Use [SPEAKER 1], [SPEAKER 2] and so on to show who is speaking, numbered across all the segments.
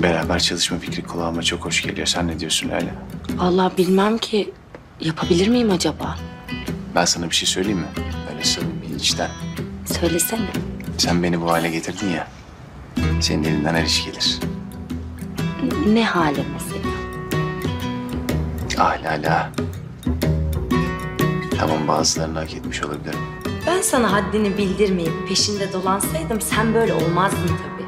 [SPEAKER 1] Beraber çalışma fikri kulağıma çok hoş geliyor. Sen ne diyorsun Lale?
[SPEAKER 2] Vallahi bilmem ki yapabilir miyim acaba?
[SPEAKER 1] Ben sana bir şey söyleyeyim mi? Öyle samimi içten.
[SPEAKER 2] Söylesene.
[SPEAKER 1] Sen beni bu hale getirdin ya. Senin elinden her iş gelir.
[SPEAKER 2] Ne hale mesela?
[SPEAKER 1] Ah Lala. Tamam, bazılarını hak etmiş olabilirim.
[SPEAKER 2] Ben sana haddini bildirmeyip peşinde dolansaydım sen böyle olmazdın tabii.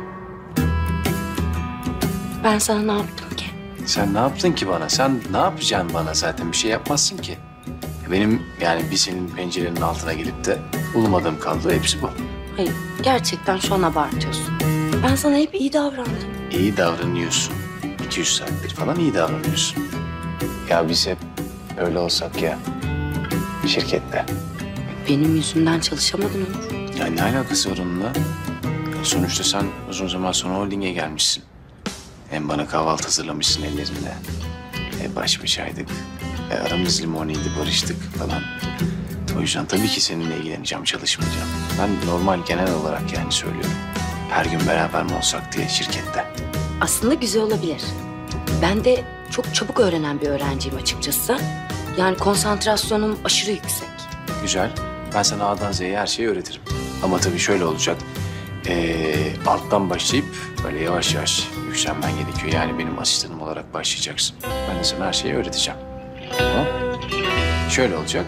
[SPEAKER 2] Ben sana ne yaptım ki?
[SPEAKER 1] Sen ne yaptın ki bana? Sen ne yapacaksın bana zaten? Bir şey yapmazsın ki. Benim yani bir senin pencerenin altına gelip de bulmadığım kaldı. Hepsi bu.
[SPEAKER 2] Hayır, gerçekten şu an abartıyorsun. Ben sana hep iyi davrandım.
[SPEAKER 1] İyi davranıyorsun. 200 saattir falan iyi davranıyorsun. Ya biz hep öyle olsak ya. Şirkette.
[SPEAKER 2] Benim yüzümden çalışamadın Onur.
[SPEAKER 1] Ya ne alakası var onunla? Sonuçta sen uzun zaman sonra holdinge gelmişsin. Hem bana kahvaltı hazırlamışsın ellerinde. Baş başaydık. Aramız limoniydi, barıştık falan. O yüzden tabii ki seninle ilgileneceğim, çalışmayacağım. Ben normal genel olarak yani söylüyorum. Her gün beraber mi olsak diye şirkette.
[SPEAKER 2] Aslında güzel olabilir. Ben de çok çabuk öğrenen bir öğrenciyim açıkçası. Yani konsantrasyonum aşırı yüksek.
[SPEAKER 1] Güzel. Ben sana A'dan Z'ye her şeyi öğretirim. Ama tabii şöyle olacak. Alttan başlayıp böyle yavaş yavaş yükselmen gerekiyor. Yani benim asistanım olarak başlayacaksın. Ben de sana her şeyi öğreteceğim. Tamam? Şöyle olacak.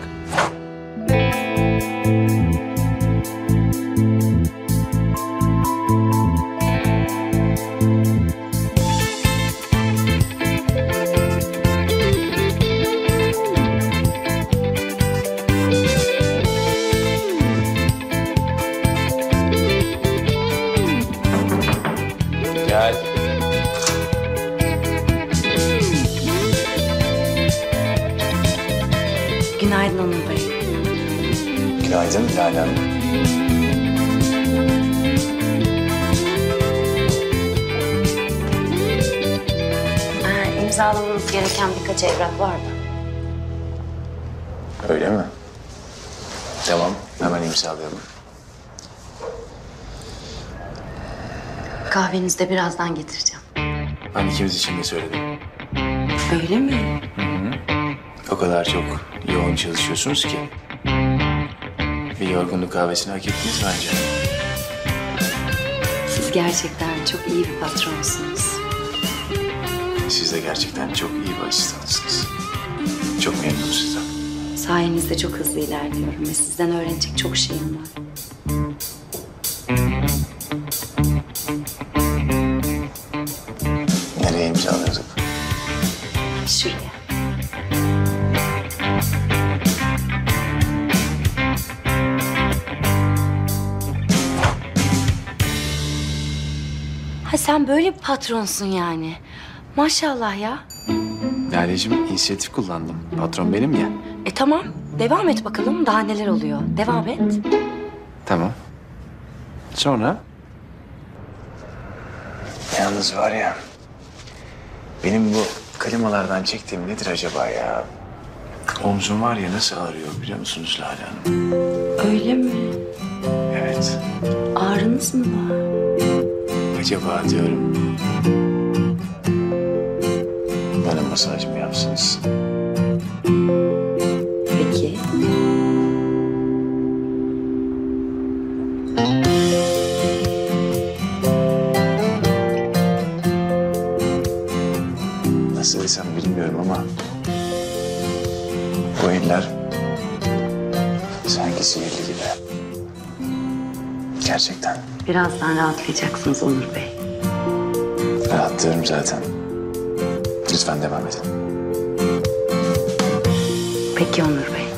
[SPEAKER 1] Gel.
[SPEAKER 2] Günaydın Onur Bey.
[SPEAKER 1] Günaydın Lale Hanım.
[SPEAKER 2] İmzalamamız gereken birkaç evrak var da.
[SPEAKER 1] Öyle mi? Tamam, hemen imzalayalım.
[SPEAKER 2] Kahvenizi de birazdan getireceğim.
[SPEAKER 1] Ben ikimiz için de söyledim.
[SPEAKER 2] Öyle mi?
[SPEAKER 1] O kadar çok yoğun çalışıyorsunuz ki. Bir yorgunluk kahvesini hak ettiniz bence.
[SPEAKER 2] Siz gerçekten çok iyi bir patronsunuz.
[SPEAKER 1] Siz de gerçekten çok iyi bir asistansınız. Çok memnunum sizden.
[SPEAKER 2] Sayenizde çok hızlı ilerliyorum ve sizden öğrenecek çok şeyim var.
[SPEAKER 1] Nereye imzalıyorduk?
[SPEAKER 2] Şuraya. Ha sen böyle bir patronsun yani. Maşallah ya.
[SPEAKER 1] Lale'cim inisiyatif kullandım. Patron benim ya.
[SPEAKER 2] Tamam. Devam et bakalım. Daha neler oluyor? Devam et.
[SPEAKER 1] Tamam. Sonra? Yalnız var ya, benim bu klimalardan çektiğim nedir acaba ya? Omzum var ya nasıl ağrıyor biliyor musunuz Lale Hanım?
[SPEAKER 2] Öyle mi?
[SPEAKER 1] Evet.
[SPEAKER 2] Ağrınız mı var?
[SPEAKER 1] Acaba diyorum. Bana masaj mı yapsınız?
[SPEAKER 2] Peki.
[SPEAKER 1] Nasıl desem bilmiyorum ama bu eller sanki sihirli gibi. Gerçekten.
[SPEAKER 2] Birazdan rahatlayacaksınız Onur Bey.
[SPEAKER 1] Rahatlıyorum zaten. Lütfen devam edin.
[SPEAKER 2] Peki Onur Bey.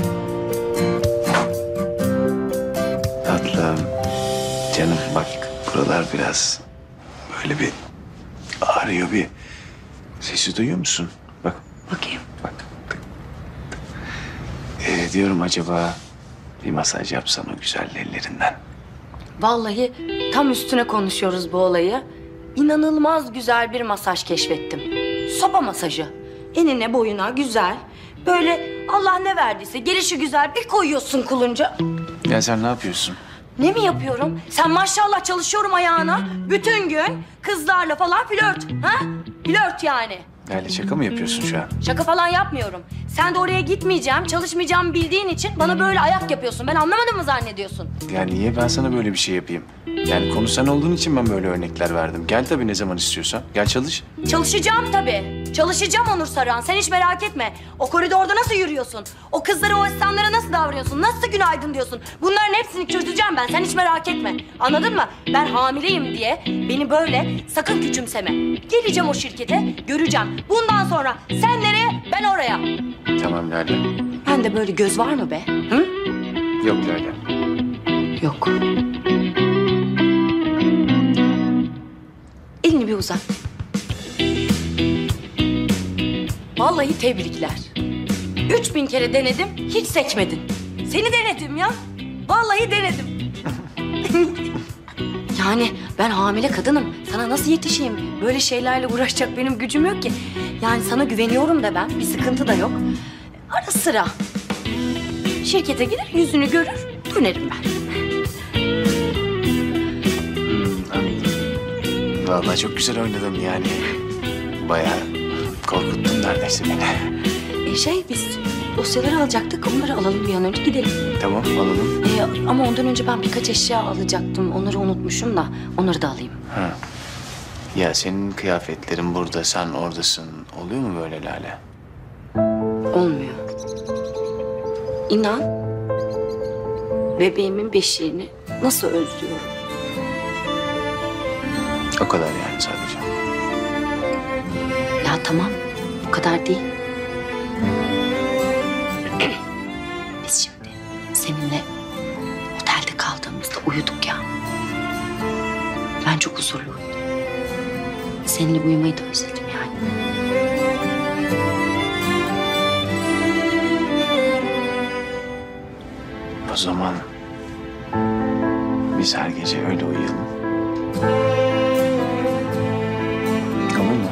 [SPEAKER 1] Tatlım, canım bak buralar biraz böyle bir ağrıyor bir. Sesi duyuyor musun? Bak,
[SPEAKER 2] Bakayım.
[SPEAKER 1] bak. Diyorum acaba bir masaj yapsan o güzel ellerinden.
[SPEAKER 2] Vallahi tam üstüne konuşuyoruz bu olayı. İnanılmaz güzel bir masaj keşfettim. Sopa masajı. Enine boyuna güzel. Böyle Allah ne verdiyse gelişi güzel bir koyuyorsun kulunca.
[SPEAKER 1] Ya sen ne yapıyorsun?
[SPEAKER 2] Ne mi yapıyorum? Sen maşallah çalışıyorum ayağına. Bütün gün kızlarla falan flört. Ha? Flört yani.
[SPEAKER 1] Lale şaka mı yapıyorsun şu an?
[SPEAKER 2] Şaka falan yapmıyorum. Sen de oraya gitmeyeceğim, çalışmayacağımı bildiğin için bana böyle ayak yapıyorsun. Ben anlamadım mı zannediyorsun?
[SPEAKER 1] Ya niye ben sana böyle bir şey yapayım? Yani konu sen olduğun için ben böyle örnekler verdim. Gel tabii ne zaman istiyorsan. Gel çalış.
[SPEAKER 2] Çalışacağım tabii. Çalışacağım Onur Saran. Sen hiç merak etme. O koridorda nasıl yürüyorsun? O kızlara, o asistanlara nasıl davranıyorsun? Nasıl günaydın diyorsun? Bunların hepsini çözeceğim ben. Sen hiç merak etme. Anladın mı? Ben hamileyim diye beni böyle sakın küçümseme. Geleceğim o şirkete, göreceğim. Bundan sonra sen nereye, ben oraya.
[SPEAKER 1] Tamam Lale.
[SPEAKER 2] Ben de böyle göz var mı be? Hı?
[SPEAKER 1] Yok Lale.
[SPEAKER 2] Yok. Elini bir uzat. Vallahi tebrikler. 3000 kere denedim, hiç seçmedin. Seni denedim ya. Vallahi denedim. Yani ben hamile kadınım. Sana nasıl yetişeyim? Böyle şeylerle uğraşacak benim gücüm yok ki. Yani sana güveniyorum da ben. Bir sıkıntı da yok. Ara sıra şirkete gider, yüzünü görür, dönerim ben.
[SPEAKER 1] Anladım. Vallahi çok güzel oynadın yani. Bayağı korkuttun neredeyse beni.
[SPEAKER 2] Biz dosyaları alacaktık. Onları alalım bir an önce gidelim.
[SPEAKER 1] Tamam alalım.
[SPEAKER 2] Ama ondan önce ben birkaç eşya alacaktım. Onları unutmuşum da onları da alayım.
[SPEAKER 1] Ha. Ya senin kıyafetlerin burada, sen oradasın. Oluyor mu böyle Lale?
[SPEAKER 2] Olmuyor. İnan, bebeğimin beşiğini nasıl özlüyorum.
[SPEAKER 1] O kadar yani sadece.
[SPEAKER 2] Ya tamam, bu kadar değil. Biz şimdi seninle otelde kaldığımızda uyuduk ya. Ben çok huzurlu uyudum. Seninle uyumayı da özledim yani.
[SPEAKER 1] O zaman biz her gece öyle uyuyalım. Olur mu?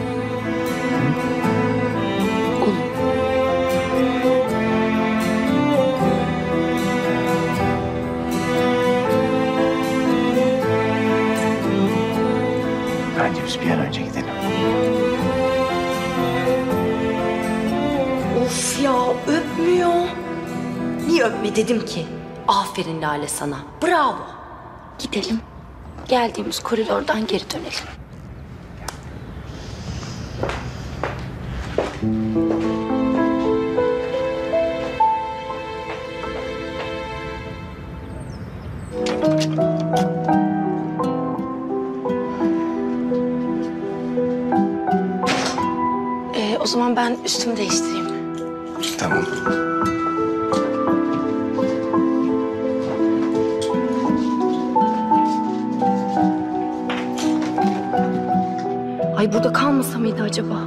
[SPEAKER 2] Olur.
[SPEAKER 1] Bence biz bir an önce gidelim.
[SPEAKER 2] Of ya, öpmüyor. Niye öpme dedim ki? Aferin Lale sana. Bravo. Gidelim. Geldiğimiz koridordan geri dönelim. O zaman ben üstümü değiştireyim.
[SPEAKER 1] Tamam.
[SPEAKER 2] Ay burada kalmasa mıydı acaba?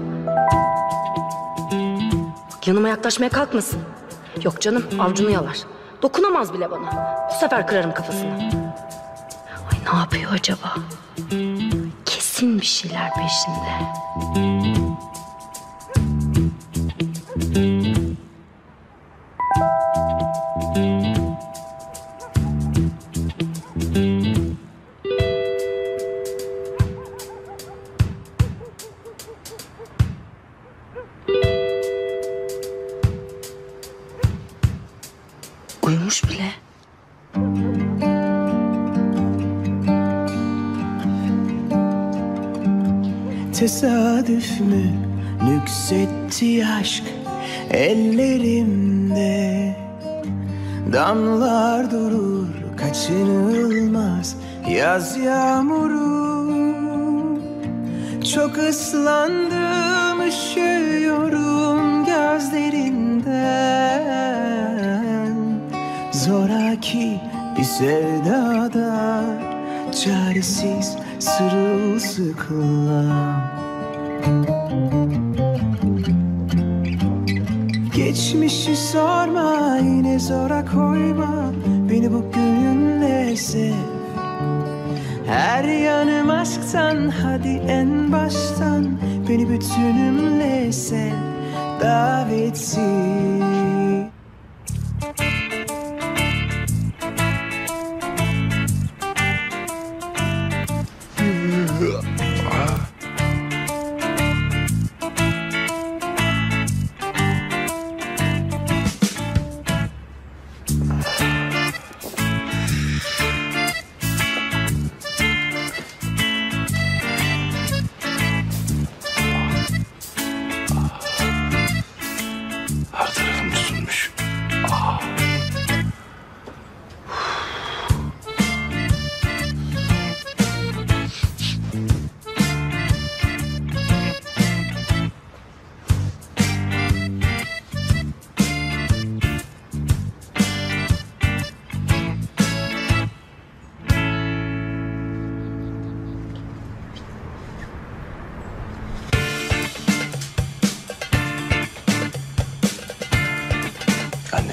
[SPEAKER 2] Bak yanıma yaklaşmaya kalkmasın. Yok canım, avcunu yalar. Dokunamaz bile bana. Bu sefer kırarım kafasını. Ay ne yapıyor acaba? Kesin bir şeyler peşinde. Uyumuş bile.
[SPEAKER 3] Tesadüf mü nüksetti aşk ellerimde? Damlar durur kaçınılmaz yaz yağmuru. Çok ıslandım, üşüyorum gözlerinden. Zoraki bir sevdada çaresiz sırılsıklam. Geçmişi sorma, yine zora koyma, beni bugünle sev. Her yanım aşktan, hadi en baştan beni bütünümle sev, davetsiz.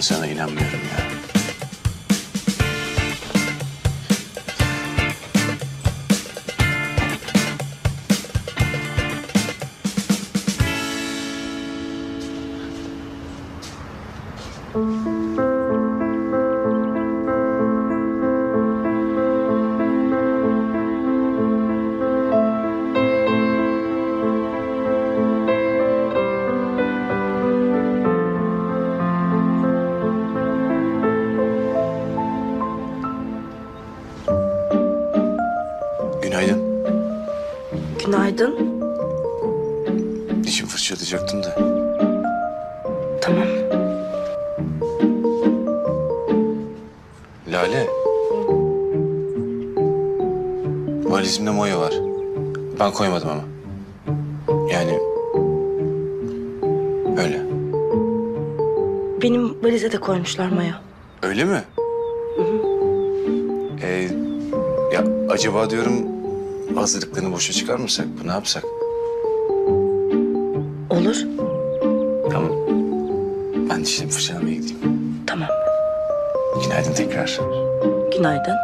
[SPEAKER 1] sana inanmıyorum ya. Günaydın.
[SPEAKER 2] Günaydın.
[SPEAKER 1] Dişimi fırçalayacaktım da.
[SPEAKER 2] Tamam.
[SPEAKER 1] Lale. Valizimde moya var. Ben koymadım ama. Yani... öyle.
[SPEAKER 2] Benim valize de koymuşlar Maya.
[SPEAKER 1] Öyle mi? Ya acaba diyorum hazırlıklarını boşa çıkarmasak mı? Ne yapsak?
[SPEAKER 2] Olur.
[SPEAKER 1] Tamam. Ben dişlerimi fırçalamaya gideyim.
[SPEAKER 2] Tamam.
[SPEAKER 1] Günaydın tekrar.
[SPEAKER 2] Günaydın.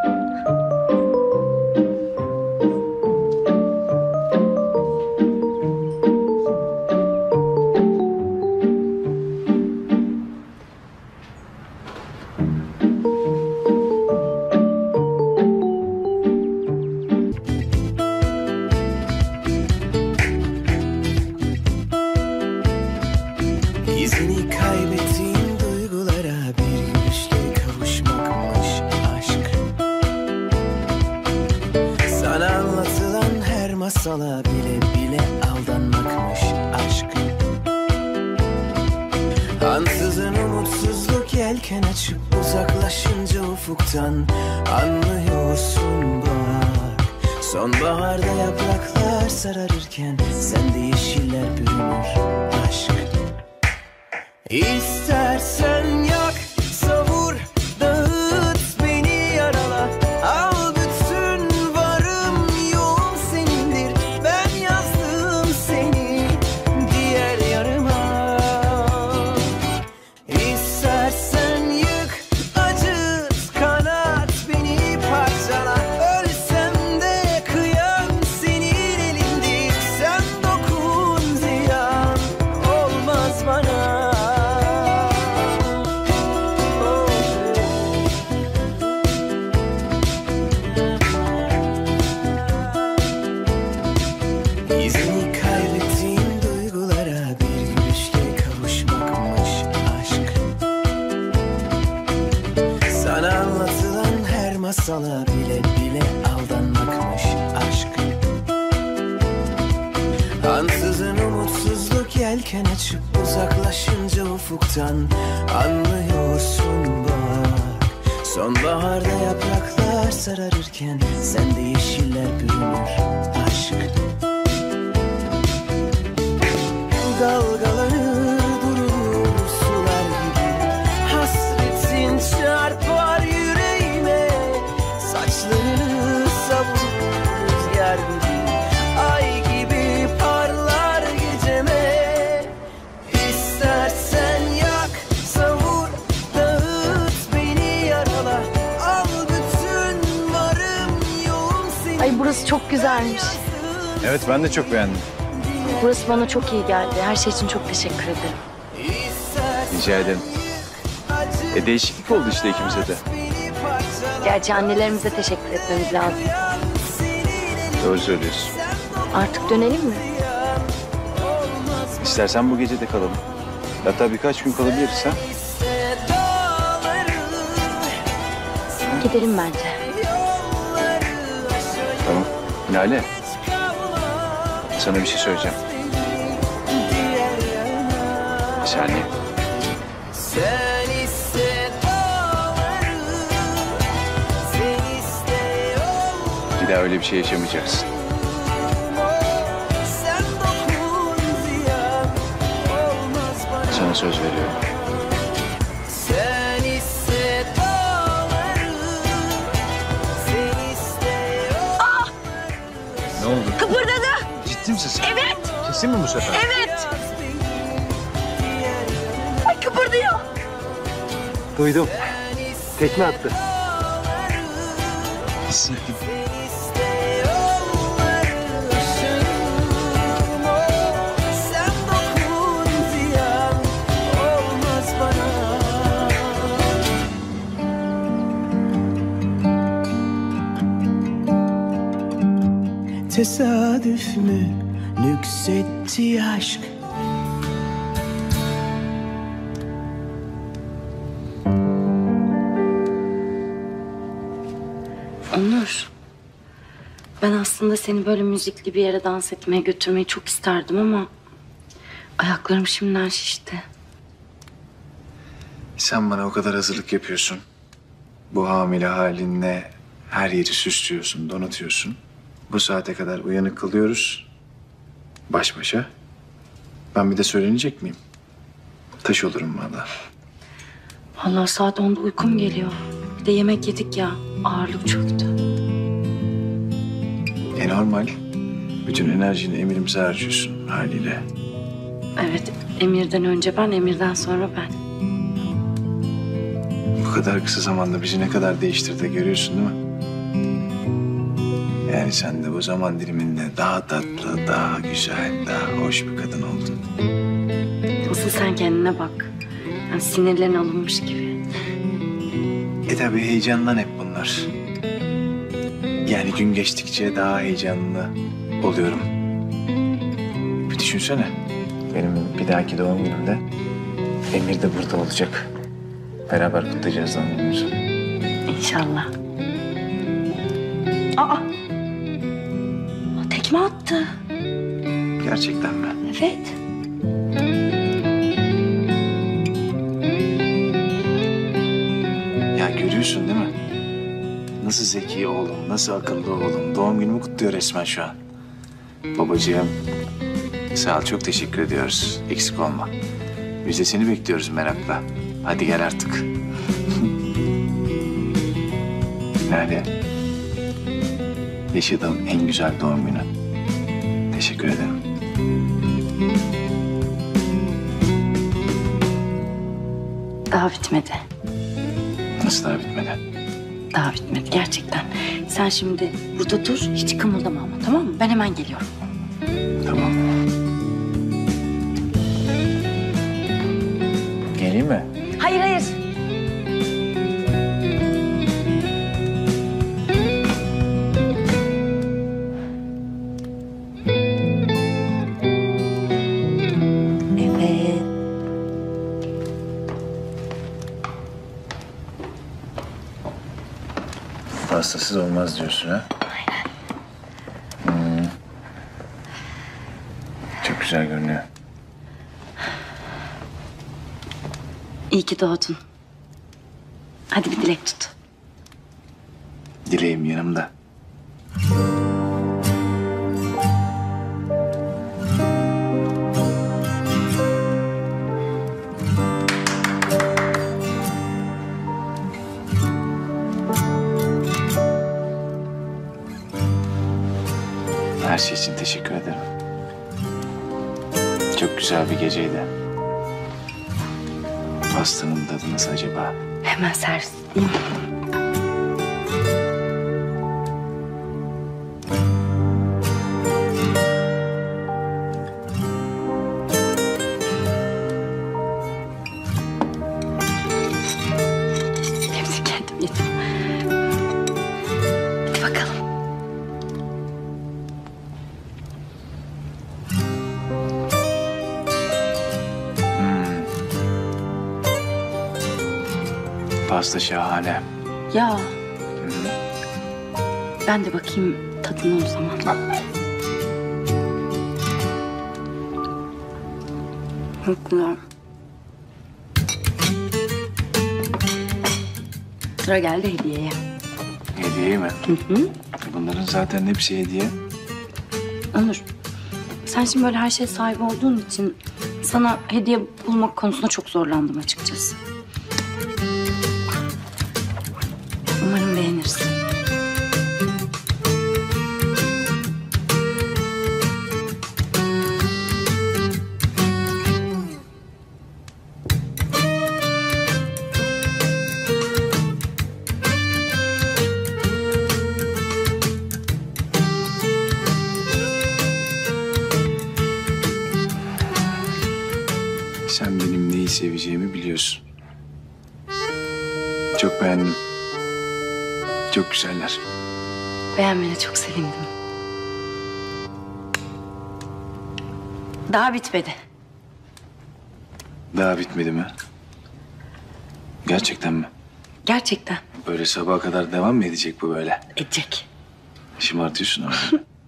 [SPEAKER 3] İzini kaybettiğim duygulara bir gülüşle kavuşmakmış aşk. Sana anlatılan her masala bile bile aldanmakmış aşk. Ansızın umutsuzluk yelken açıp uzaklaşınca ufuktan anlıyorsun bak. Sonbaharda yapraklar sararırken sende yeşiller bürünür aşk. İstersen yak, savur, dağıt, beni yarala. Al bütün varım yoğum senindir. Ben yazdım seni diğer yarıma. İstersen yık, acıt, kanat, beni parçala. Ölsem de kıyam senin elindir. Sen dokun ziyan olmaz bana. İzini kaybettiğim duygulara bir gülüşle kavuşmakmış aşk. Sana anlatılan her masala bile bile aldanmakmış aşk. Ansızın umutsuzluk yelken açıp uzaklaşınca ufuktan anlıyorsun bak. Sonbaharda yapraklar sararırken sende yeşiller bürünür aşk. Dalgalanır durur sular gibi. Hasretin çarpar yüreğime. Saçlarını savurur rüzgar gibi. Ay gibi parlar geceme. İstersen yak, savur, dağıt, beni yarala. Al bütün varım yoğum senin.
[SPEAKER 2] Ay burası çok güzelmiş.
[SPEAKER 4] Evet, ben de çok beğendim.
[SPEAKER 2] Burası bana çok iyi geldi. Her şey için çok teşekkür ederim.
[SPEAKER 4] Rica ederim. Değişiklik oldu işte ikimize de.
[SPEAKER 2] Gerçi annelerimize teşekkür etmemiz lazım.
[SPEAKER 4] Doğru söylüyorsun.
[SPEAKER 2] Artık dönelim mi?
[SPEAKER 4] İstersen bu gece de kalalım. Hatta birkaç gün kalabiliriz ha.
[SPEAKER 2] Gidelim bence.
[SPEAKER 4] Tamam. Lale. Sana bir şey söyleyeceğim. Bir saniye.
[SPEAKER 3] Sen iste dağları, sen iste yolları.
[SPEAKER 4] Bir daha öyle bir şey yaşamayacaksın.
[SPEAKER 3] Sen dokun ziyan olmaz bana.
[SPEAKER 4] Sana söz veriyorum.
[SPEAKER 3] Sen iste dağları, sen iste yolları.
[SPEAKER 4] Ne oldu?
[SPEAKER 2] Kıpırdadı.
[SPEAKER 4] Ciddi misin sen?
[SPEAKER 2] Evet.
[SPEAKER 4] Kesin mi bu sefer?
[SPEAKER 2] Evet. Ay kıpırdıyor.
[SPEAKER 4] Duydum. Tekme attı.
[SPEAKER 1] Hissettim.
[SPEAKER 3] İste yolları ışığım o. Sen dokun ziyan olmaz bana. Tesadüf mü nüksetti aşk?
[SPEAKER 2] Onur. Ben aslında seni böyle müzikli bir yere dans etmeye götürmeyi çok isterdim ama ayaklarım şimdiden şişti.
[SPEAKER 1] Sen bana o kadar hazırlık yapıyorsun. Bu hamile halinle her yeri süslüyorsun, donatıyorsun. Bu saate kadar uyanık kalıyoruz. Baş başa. Ben bir de söylenecek miyim? Taş olurum valla.
[SPEAKER 2] Vallahi saat 10'da uykum geliyor. Bir de yemek yedik ya, ağırlık çöktü.
[SPEAKER 1] Normal. Bütün enerjini emrimize harcıyorsun haliyle.
[SPEAKER 2] Evet, Emir'den önce ben, Emir'den sonra ben.
[SPEAKER 1] Bu kadar kısa zamanda bizi ne kadar değiştirdi görüyorsun değil mi? Yani sen de bu zaman diliminde daha tatlı, daha güzel, daha hoş bir kadın oldun.
[SPEAKER 2] Asıl sen kendine bak. Yani sinirlerin alınmış gibi.
[SPEAKER 1] Tabii heyecandan hep bunlar. Yani gün geçtikçe daha heyecanlı oluyorum. Bir düşünsene. Benim bir dahaki doğum günümde Emir de burada olacak. Beraber kutlayacağız doğum günümüzü.
[SPEAKER 2] İnşallah. Aa! O tekme attı.
[SPEAKER 1] Gerçekten mi?
[SPEAKER 2] Evet.
[SPEAKER 1] Ya görüyorsun değil mi? Nasıl zeki oğlum, nasıl akıllı oğlum. Doğum günümü kutluyor resmen şu an. Babacığım, sağ ol, çok teşekkür ediyoruz. Eksik olma. Biz de seni bekliyoruz merakla. Hadi gel artık. Lale, yaşadığım en güzel doğum günü. Teşekkür ederim.
[SPEAKER 2] Daha bitmedi.
[SPEAKER 1] Nasıl daha bitmedi?
[SPEAKER 2] Daha bitmedi gerçekten. Sen şimdi burada dur, hiç kımıldama ama, tamam mı? Ben hemen geliyorum.
[SPEAKER 1] Tamam. Geleyim mi?
[SPEAKER 2] Hayır, hayır. Evet.
[SPEAKER 1] Pastasız olmaz diyorsun ha?
[SPEAKER 2] Aynen.
[SPEAKER 1] Çok güzel görünüyor.
[SPEAKER 2] İyi ki doğdun. Hadi bir dilek tut.
[SPEAKER 1] Dileğim yanımda. Her şey için teşekkür ederim. Çok güzel bir geceydi. Pastanın tadı nasıl acaba?
[SPEAKER 2] Hemen servis edeyim. Hepsi kendim yedim. Hadi bakalım.
[SPEAKER 1] Pasta şahane.
[SPEAKER 2] Ya. Ben de bakayım tadına o zaman.
[SPEAKER 1] Bak.
[SPEAKER 2] Çok güzel. Sıra geldi hediyeye.
[SPEAKER 1] Hediye mi?
[SPEAKER 2] Hı hı.
[SPEAKER 1] Bunların zaten hepsi hediye.
[SPEAKER 2] Onur, sen şimdi böyle her şeye sahip olduğun için sana hediye bulmak konusunda çok zorlandım açıkçası. Umarım beğenirsin.
[SPEAKER 1] seveceğimi biliyorsun. Çok beğendim. Çok güzeller.
[SPEAKER 2] Beğenmene çok sevindim. Daha bitmedi.
[SPEAKER 1] Daha bitmedi mi? Gerçekten mi?
[SPEAKER 2] Gerçekten
[SPEAKER 1] Böyle sabaha kadar devam mı edecek bu böyle?
[SPEAKER 2] edecek.
[SPEAKER 1] Şımartıyorsun ama.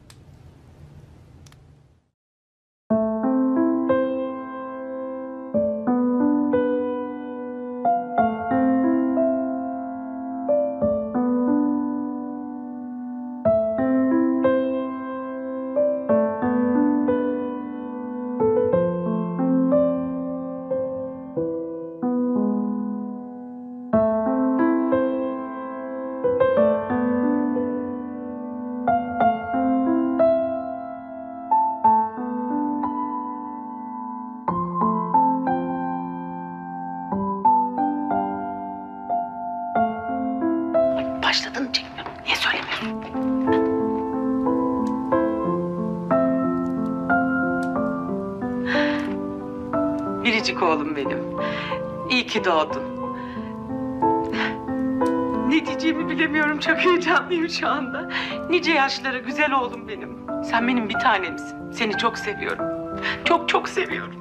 [SPEAKER 2] Başladın çekmiyorum. Niye söylemiyorsun?
[SPEAKER 5] Biricik oğlum benim. İyi ki doğdun. Ne diyeceğimi bilemiyorum. Çok heyecanlıyım şu anda. Nice yaşlara güzel oğlum benim. Sen benim bir tanemsin. Seni çok seviyorum. Çok çok seviyorum.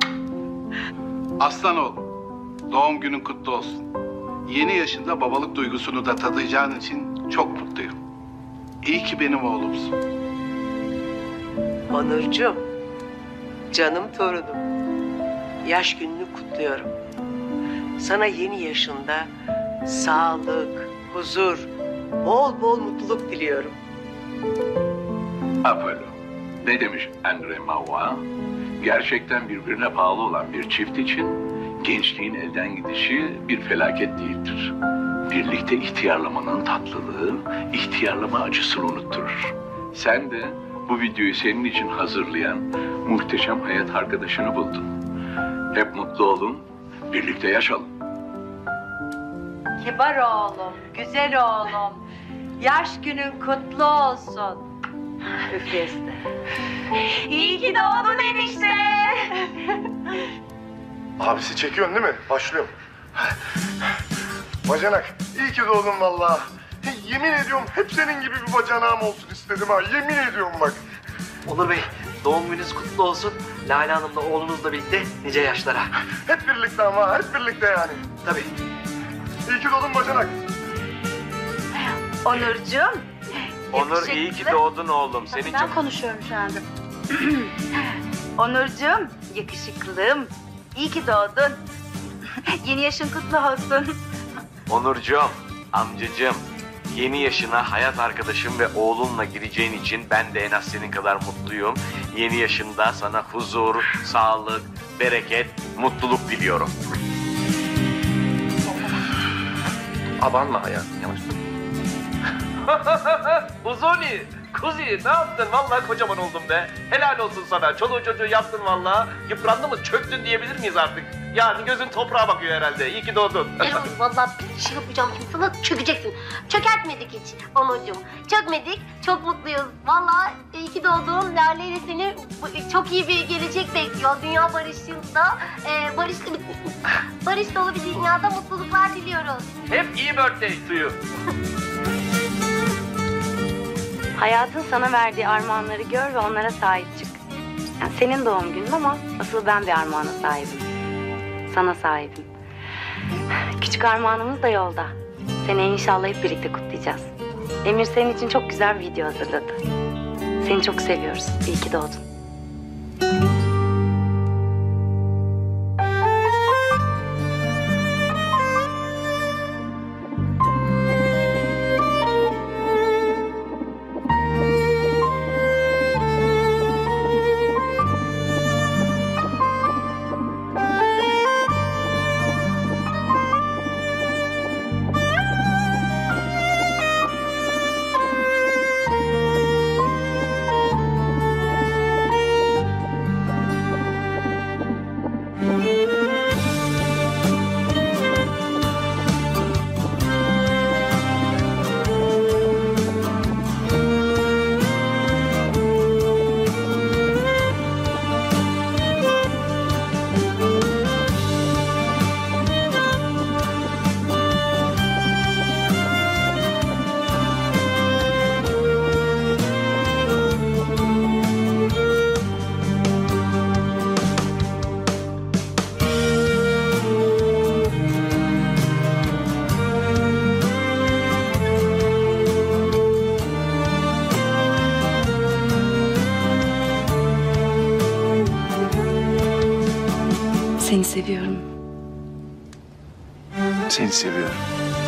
[SPEAKER 6] Aslan oğlum, doğum günün kutlu olsun. Yeni yaşında babalık duygusunu da tadacağın için çok mutluyum. İyi ki benim oğlumsun.
[SPEAKER 7] Onurcuğum, canım torunum. Yaş gününü kutluyorum. Sana yeni yaşında sağlık, huzur, bol bol mutluluk diliyorum.
[SPEAKER 8] Apollo. Ne demiş Andre Mauva? Gerçekten birbirine bağlı olan bir çift için gençliğin elden gidişi bir felaket değildir. Birlikte ihtiyarlamanın tatlılığı, ihtiyarlama acısını unutturur. Sen de bu videoyu senin için hazırlayan muhteşem hayat arkadaşını buldun. Hep mutlu olun, birlikte yaşayalım.
[SPEAKER 9] Kibar oğlum, güzel oğlum. Yaş günün kutlu olsun. Üfleste. İyi ki doğdun enişte.
[SPEAKER 10] Abisi çekiyorsun değil mi? Başlıyorum. Bacanak, iyi ki doğdun vallahi. Yemin ediyorum hep senin gibi bir bacanağım olsun istedim ha. Yemin ediyorum bak.
[SPEAKER 11] Onur Bey, doğum gününüz kutlu olsun. Lale Hanım'la oğlunuzla birlikte nice yaşlara.
[SPEAKER 10] Hep birlikte ama, hep birlikte yani.
[SPEAKER 11] Tabii.
[SPEAKER 10] İyi ki doğdun bacanak.
[SPEAKER 9] Onurcuğum.
[SPEAKER 11] Onur iyi ki doğdun oğlum. Seni
[SPEAKER 9] Ben
[SPEAKER 11] çok...
[SPEAKER 9] konuşuyorum şu anda. Onurcuğum, yakışıklım. İyi ki doğdun. Yeni yaşın kutlu olsun.
[SPEAKER 11] Onurcuğum, amcacığım. Yeni yaşına hayat arkadaşım ve oğlunla gireceğin için ben de en az senin kadar mutluyum. Yeni yaşında sana huzur, sağlık, bereket, mutluluk diliyorum. Abanma hayatım, yavaş. Uzuni, Kuzi ne yaptın? Vallahi kocaman oldum be. Helal olsun sana. Çoluğu çocuğu yaptın vallahi. Yıprandın mı, çöktün diyebilir miyiz artık? Yani gözün toprağa bakıyor herhalde. İyi ki doğdun.
[SPEAKER 12] Erol vallahi bir şey yapacağım şimdi sana çökeceksin. Çökertmedik hiç Onurcuğum. Çökmedik. Çok mutluyuz. Vallahi iyi ki doğdun. Lale ile seni çok iyi bir gelecek bekliyor. Dünya barışında barış dolu bir dünyada mutluluklar diliyoruz.
[SPEAKER 11] Hep iyi birthday to you.
[SPEAKER 2] Hayatın sana verdiği armağanları gör ve onlara sahip çık. Yani senin doğum günün ama asıl ben bir armağana sahibim. Sana sahibim. Küçük armağanımız da yolda. Seneye inşallah hep birlikte kutlayacağız. Emir senin için çok güzel bir video hazırladı. Seni çok seviyoruz. İyi ki doğdun. ediyorum.
[SPEAKER 1] Seni seviyorum.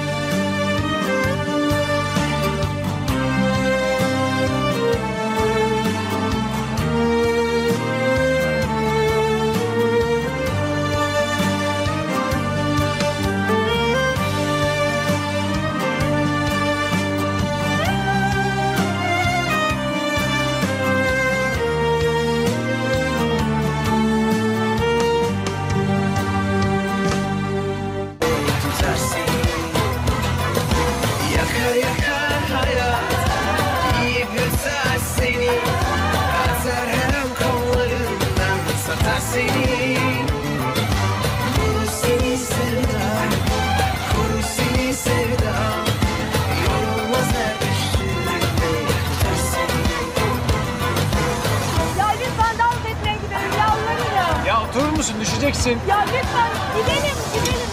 [SPEAKER 3] Tutar seni, yakar yakar hayat, yiyip yutar seni, atar her an kollarından, satar seni. Vurur seni sevdam, korur seni sevdam, yorulmaz her düştüğünde, tutar seni.
[SPEAKER 2] Ya lütfen dans etmeye gidelim yalvarırım.
[SPEAKER 4] Ya oturur musun? Düşeceksin.
[SPEAKER 2] Ya lütfen gidelim ne olur.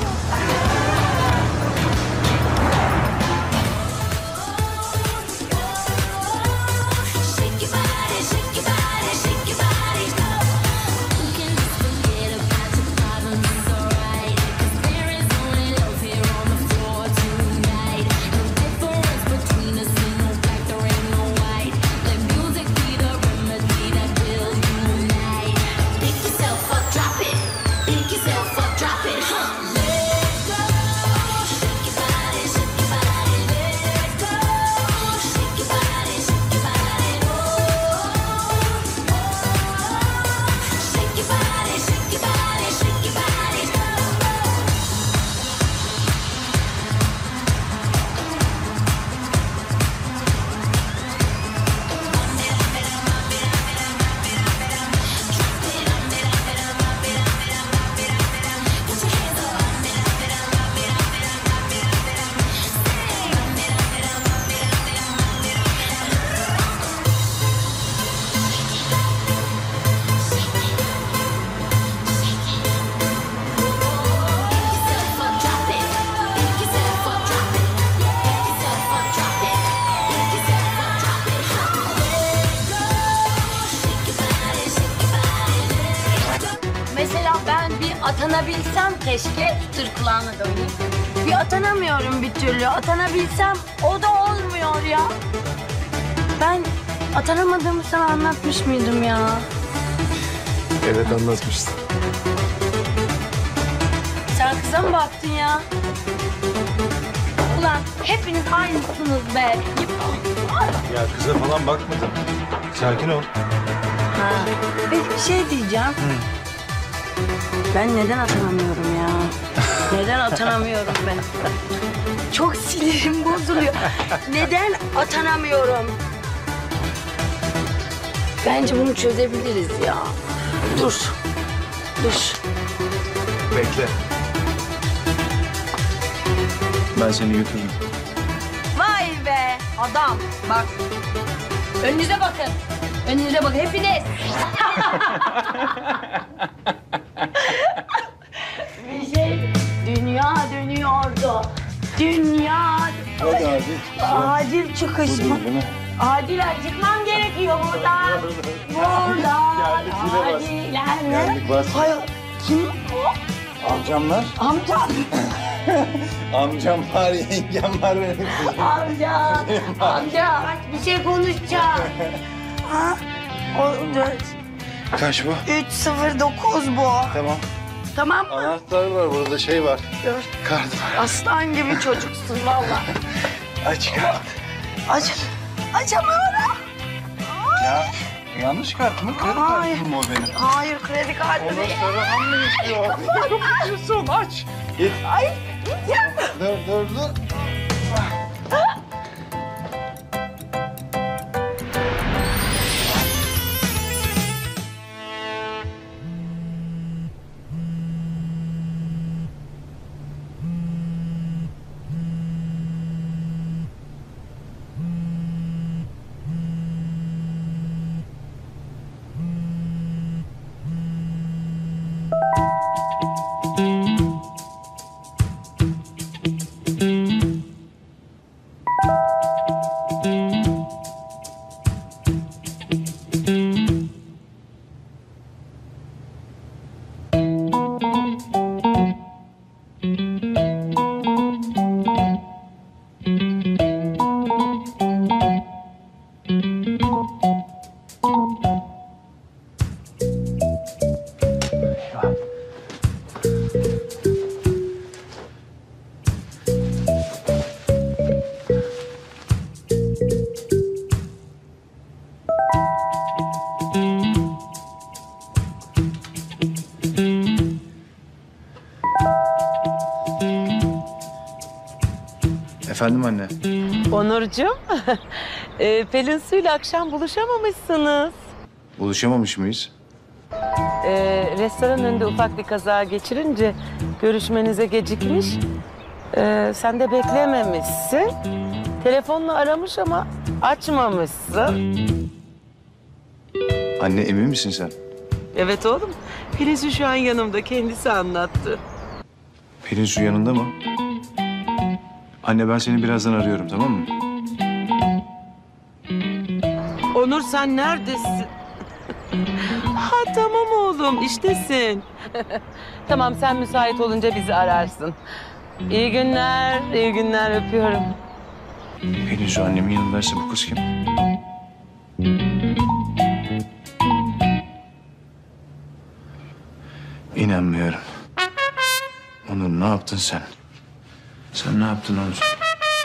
[SPEAKER 2] Mesela ben bir atanabilsem keşke, dur kulağına da oynayayım. Bir atanamıyorum bir türlü. Atanabilsem o da olmuyor ya. Ben atanamadığımı sana anlatmış mıydım ya?
[SPEAKER 10] Evet anlatmıştın.
[SPEAKER 2] Sen kıza mı baktın ya? Ulan hepiniz aynısınız be.
[SPEAKER 13] Ya kıza falan bakmadım. Sakin ol.
[SPEAKER 2] Ha. Peki bir şey diyeceğim. Ben neden atanamıyorum ya? Neden atanamıyorum ben? Çok sinirim bozuluyor. Neden atanamıyorum? Bence bunu çözebiliriz ya. Dur.
[SPEAKER 13] Bekle.
[SPEAKER 4] Ben seni götürürüm.
[SPEAKER 2] Vay be adam. Bak. Önünüze bakın. Önünüze bakın hepiniz. Bir şey dünya dönüyordu. Dünya.
[SPEAKER 13] Hadi Adil.
[SPEAKER 2] Acil çıkış mı? Acilen çıkmam gerekiyor buradan. Buradan.
[SPEAKER 13] Geldik, yine bas.
[SPEAKER 2] Acilen.
[SPEAKER 13] Geldik, bas.
[SPEAKER 2] Hayır. Kim o?
[SPEAKER 13] Amcamlar.
[SPEAKER 2] Amcam.
[SPEAKER 13] Amcam var, yengem var benim.
[SPEAKER 2] Amca. Bir şey konuşacağım. Ha? O 4.
[SPEAKER 13] Kaç bu?
[SPEAKER 2] 309 bu.
[SPEAKER 13] Tamam.
[SPEAKER 2] Tamam mı?
[SPEAKER 13] Anahtar var burada, şey var. Kart var.
[SPEAKER 2] Aslan gibi çocuksun vallahi.
[SPEAKER 13] Aç kart.
[SPEAKER 2] Açamıyorum.
[SPEAKER 13] Ya yanlış kart mı? Kredi kartım mı o benim?
[SPEAKER 2] Hayır kredi kartı
[SPEAKER 13] Ondan
[SPEAKER 2] değil.
[SPEAKER 13] sonra hamle geçiyor. Kapatıyorsun, aç. Git.
[SPEAKER 2] Ay git ya.
[SPEAKER 13] Dur.
[SPEAKER 4] Efendim anne.
[SPEAKER 7] Onurcuğum, Pelin Su'yla akşam buluşamamışsınız.
[SPEAKER 4] Buluşamamış mıyız?
[SPEAKER 7] Restoran önünde ufak bir kaza geçirince görüşmenize gecikmiş. Sen de beklememişsin. Telefonla aramış ama açmamışsın.
[SPEAKER 4] Anne emin misin sen?
[SPEAKER 7] Evet oğlum, Pelin Su şu an yanımda, kendisi anlattı.
[SPEAKER 4] Pelin Su yanında mı? Anne ben seni birazdan arıyorum, tamam mı?
[SPEAKER 7] Onur sen neredesin? Ha tamam oğlum, iştesin. Tamam, sen müsait olunca bizi ararsın. İyi günler, iyi günler, öpüyorum.
[SPEAKER 4] Pelin Su annemin yanındaysa bu kız kim? İnanmıyorum. Onur ne yaptın sen? Sen ne yaptın Onur?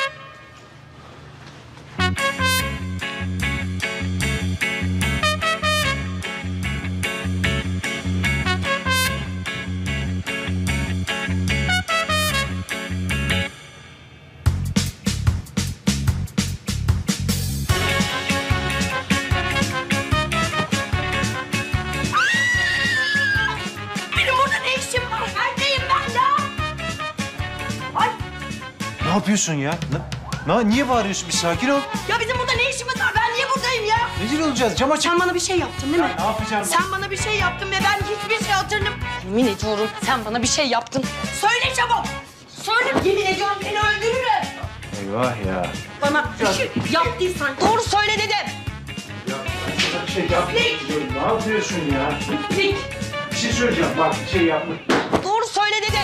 [SPEAKER 2] Benim burada ne işim var? Neredeyim ben ya? Ay
[SPEAKER 4] Ne yapıyorsun ya? Niye bağırıyorsun? Bir sakin ol.
[SPEAKER 2] ya bizim burada ne işimiz var? Ben niye buradayım ya?
[SPEAKER 4] Rezil olacağız. Cam açık.
[SPEAKER 2] Sen bana bir şey yaptın değil mi?
[SPEAKER 4] Ne yapacağım?
[SPEAKER 2] Sen bana bir şey yaptın ve ben hiçbir şey hatırlamıyorum. Yemin ediyorum sen bana bir şey yaptın. Söyle çabuk. Söyle. Yemin ediyorum seni öldürürüm.
[SPEAKER 4] Eyvah ya.
[SPEAKER 2] Bana bir şey yaptıysan doğru söyle dedim.
[SPEAKER 4] Bir şey yapmıyorum. Ne yapıyorsun ya?
[SPEAKER 2] Dik.
[SPEAKER 4] Bir şey söyleyeceğim. Bak bir şey yapma.
[SPEAKER 2] Doğru söyle dedim.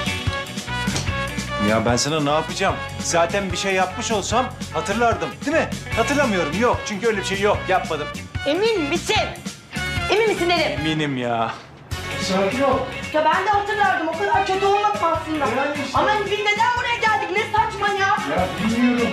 [SPEAKER 4] Ya ben sana ne yapacağım? Zaten bir şey yapmış olsam hatırlardım, değil mi? Hatırlamıyorum. Yok. Çünkü öyle bir şey yok. Yapmadım.
[SPEAKER 2] Emin misin? Emin misin dedim.
[SPEAKER 4] Eminim ya. Sakin ol.
[SPEAKER 2] Ya ben de hatırlardım. O kadar kötü olmadım aslında. Ama biz neden buraya geldik? Ne saçma ya.
[SPEAKER 4] Ya bilmiyorum.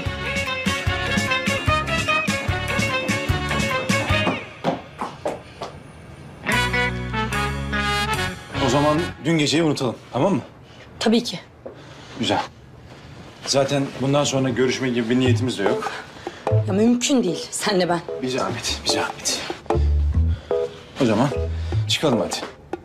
[SPEAKER 4] O zaman dün geceyi unutalım, tamam mı?
[SPEAKER 2] Tabii ki.
[SPEAKER 4] Güzel. Zaten bundan sonra görüşme gibi bir niyetimiz de yok.
[SPEAKER 2] Ya mümkün değil. Senle ben.
[SPEAKER 4] Bir zahmet, bir zahmet. O zaman çıkalım hadi.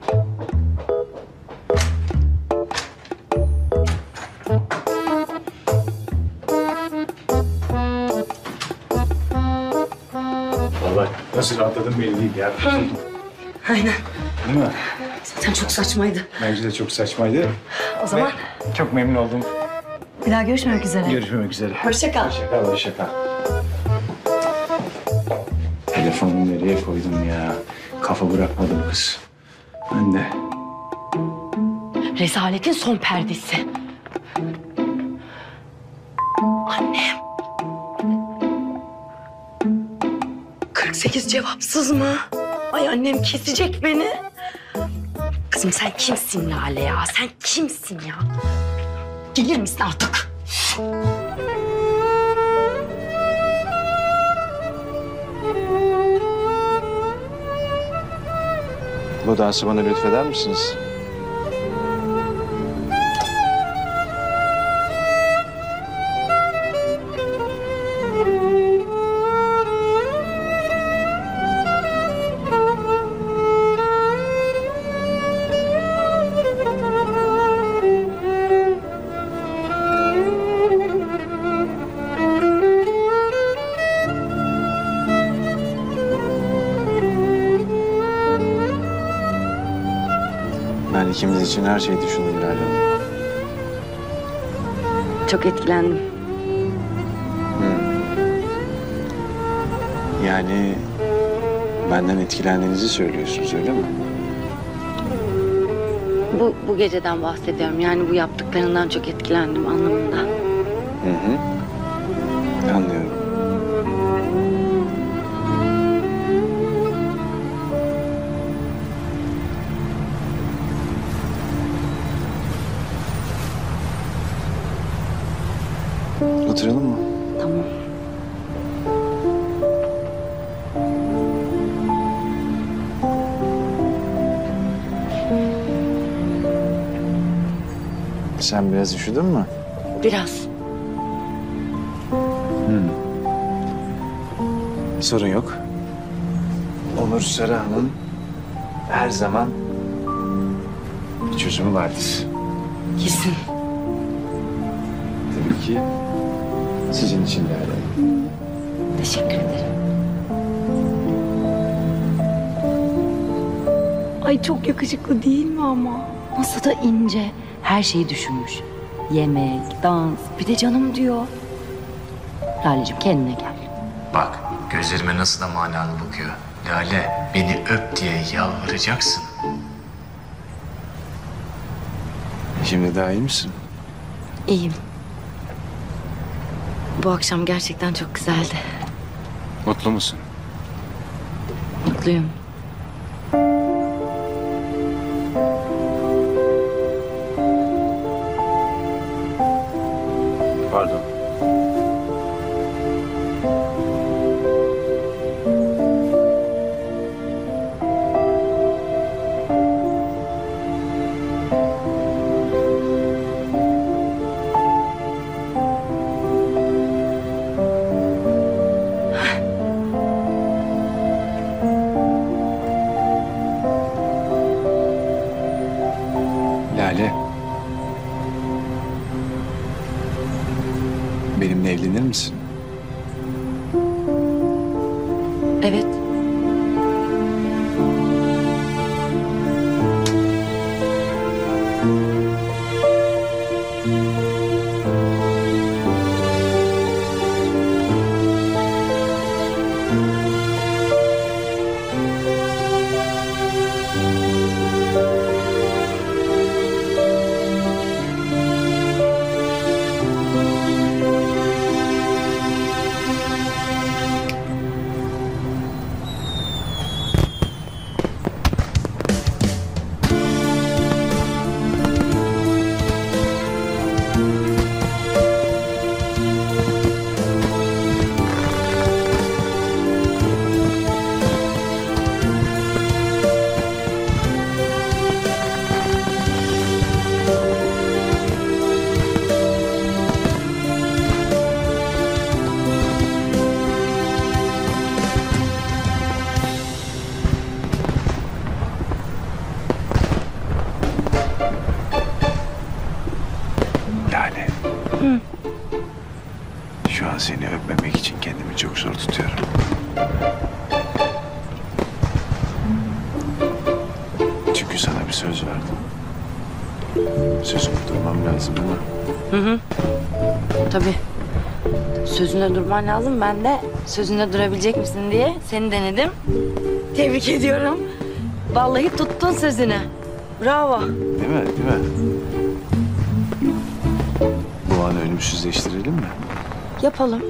[SPEAKER 4] Vallahi nasıl rahatladım belli değil ya.
[SPEAKER 2] Aynen.
[SPEAKER 4] Değil mi?
[SPEAKER 2] Zaten çok saçmaydı.
[SPEAKER 4] Bence de çok saçmaydı.
[SPEAKER 2] O zaman
[SPEAKER 4] Ve çok memnun oldum.
[SPEAKER 2] bir daha görüşmek üzere.
[SPEAKER 4] Görüşmek üzere.
[SPEAKER 2] Hoşça kal.
[SPEAKER 4] Hoşça kal, hoşça kal. Telefonu nereye koydum ya? Kafa bırakmadı bu kız. Ben de.
[SPEAKER 2] Rezaletin son perdesi. Annem. 48 cevapsız mı? Ay annem kesecek beni. Kızım sen kimsin Lale ya? Sen kimsin ya? Gelir misin artık?
[SPEAKER 4] Bu dansı bana lütfeder misiniz? Ben ikimiz için her şeyi düşündüm Lale Hanım.
[SPEAKER 2] Çok etkilendim.
[SPEAKER 4] Yani benden etkilendiğinizi söylüyorsunuz öyle mi?
[SPEAKER 2] Bu geceden bahsediyorum. Yani bu yaptıklarından çok etkilendim anlamında.
[SPEAKER 4] Hı hı. Anlıyorum. Oturalım mı?
[SPEAKER 2] Tamam.
[SPEAKER 4] Sen biraz üşüdün mü?
[SPEAKER 2] Biraz.
[SPEAKER 1] Sorun yok. Onur Sarıhan'ın her zaman bir çözümü vardır.
[SPEAKER 2] Kesin.
[SPEAKER 1] Tabii ki sizin için de öyle.
[SPEAKER 2] Teşekkür ederim. Ay çok yakışıklı değil mi ama? Nasıl da ince. Her şeyi düşünmüş. Yemek, dans, bir de canım diyor. Lale'cim kendine gel.
[SPEAKER 1] Bak gözlerime nasıl da manalı bakıyor. Lale beni öp diye yalvaracaksın. Şimdi daha iyi misin?
[SPEAKER 2] İyiyim. Bu akşam gerçekten çok güzeldi.
[SPEAKER 1] Mutlu musun?
[SPEAKER 2] Mutluyum.
[SPEAKER 1] Pardon. Lale. Benimle evlenir misin?
[SPEAKER 2] Evet.
[SPEAKER 1] Lale. Şu an seni öpmemek için kendimi çok zor tutuyorum. Çünkü sana bir söz verdim. Sözümü durmam lazım değil mi?
[SPEAKER 2] Hı hı. Tabii. Sözünde durman lazım. Ben de sözünde durabilecek misin diye seni denedim. Tebrik ediyorum. Vallahi tuttun sözünü. Bravo.
[SPEAKER 1] Değil mi? Değil mi? Bu anı ölümsüzleştirelim mi?
[SPEAKER 2] Yapalım.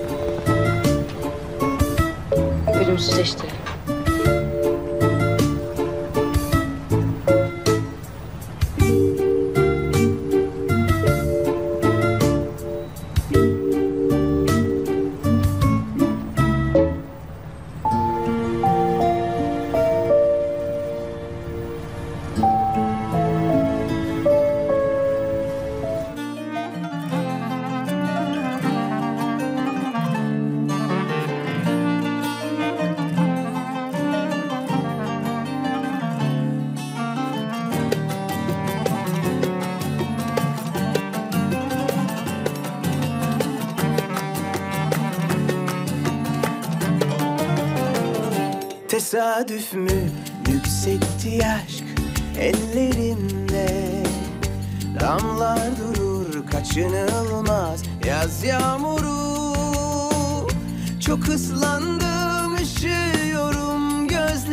[SPEAKER 2] Ölümsüzleştirelim.
[SPEAKER 3] Tesadüf mü yükseltti aşk ellerimde? Damlar durur kaçınılmaz yaz yağmuru. Çok ıslandım üşüyorum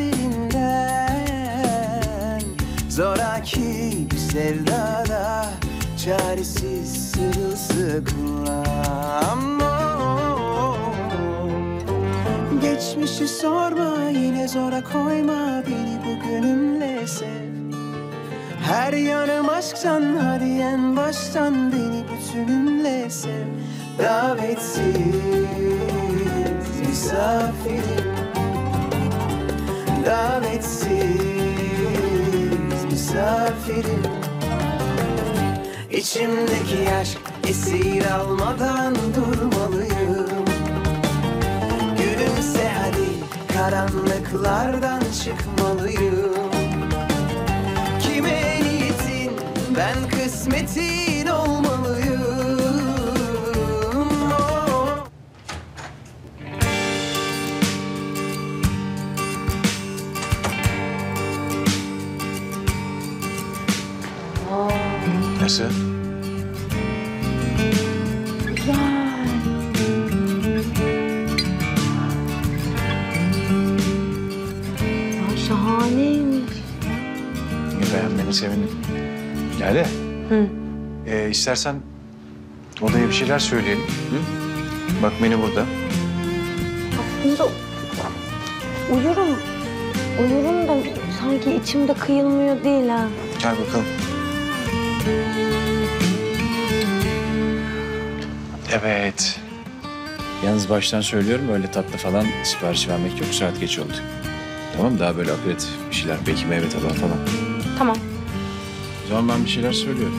[SPEAKER 3] gözlerinden. Zoraki bir sevdada çaresiz sırılsıklam. Geçmişi sorma, yine zora koyma, beni bugünümle sev. Her yanım aşktan, hadi en baştan beni bütünümle sev. Davetsiz misafirim, davetsiz misafirim. İçimdeki aşk esir almadan durmalıyım. karanlıklardan çıkmalıyım. Kime niyetin, ben kısmetin olmalıyım. Oh.
[SPEAKER 1] Nasıl?
[SPEAKER 2] Şahaneymiş.
[SPEAKER 4] Beğenmeni sevindim. Lale.
[SPEAKER 2] Hı.
[SPEAKER 4] İstersen odaya bir şeyler söyleyelim. Hı? Bak beni burada.
[SPEAKER 2] Aslında uyurum da sanki içimde kıyılmıyor değil ha.
[SPEAKER 4] Gel bakalım. Evet. Yalnız baştan söylüyorum öyle tatlı falan sipariş vermek yok. Saat geç oldu. Tamam daha böyle aperatif bir şeyler. Belki meyve tabağı falan.
[SPEAKER 2] Tamam.
[SPEAKER 4] O zaman ben bir şeyler söylüyorum.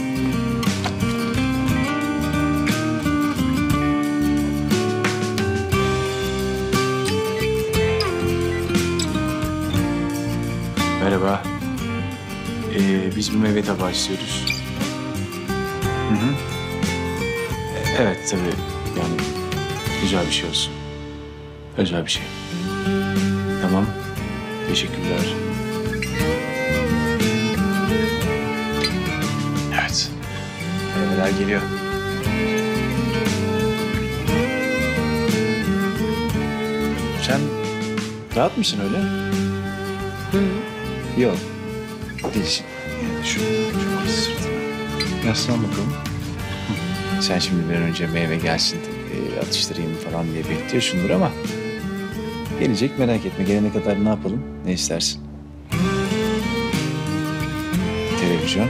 [SPEAKER 4] Merhaba. Biz bir meyve tabağı istiyoruz. Hı hı. Evet tabii. Yani güzel bir şey olsun. Özel bir şey. Tamam. Teşekkürler. Evet. Meyveler geliyor. Sen rahat mısın öyle?
[SPEAKER 2] Hı.
[SPEAKER 4] Yok. Değilsin. Yani şu sırtına. Yaslan bakalım. Sen şimdi bir an önce meyve gelsin, atıştırayım falan diye bekliyorsundur ama... Gelecek merak etme. Gelene kadar ne yapalım? Ne istersin? Televizyon.